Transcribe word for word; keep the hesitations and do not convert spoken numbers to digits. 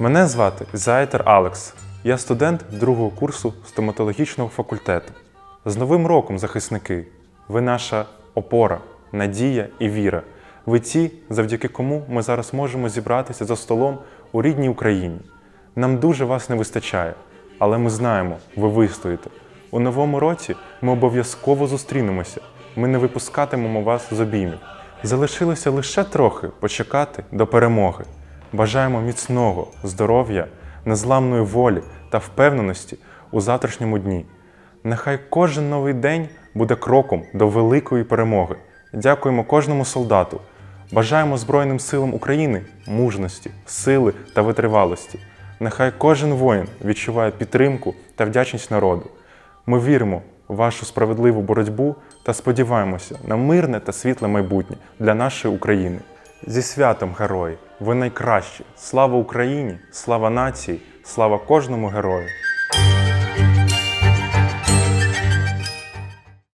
Мене звати Зайтер Алекс. Я студент другого курсу стоматологічного факультету. З Новим роком, захисники! Ви наша опора, надія і віра. Ви ті, завдяки кому ми зараз можемо зібратися за столом у рідній Україні. Нам дуже вас не вистачає, але ми знаємо, ви вистоїте. У новому році ми обов'язково зустрінемося. Ми не випускатимемо вас з обіймів. Залишилося лише трохи почекати до перемоги. Бажаємо міцного здоров'я, незламної волі та впевненості у завтрашньому дні. Нехай кожен новий день буде кроком до великої перемоги. Дякуємо кожному солдату. Бажаємо Збройним силам України мужності, сили та витривалості. Нехай кожен воїн відчуває підтримку та вдячність народу. Ми віримо в вашу справедливу боротьбу та сподіваємося на мирне та світле майбутнє для нашої України. Зі святом, герої! Ви найкращі! Слава Україні! Слава нації! Слава кожному герою!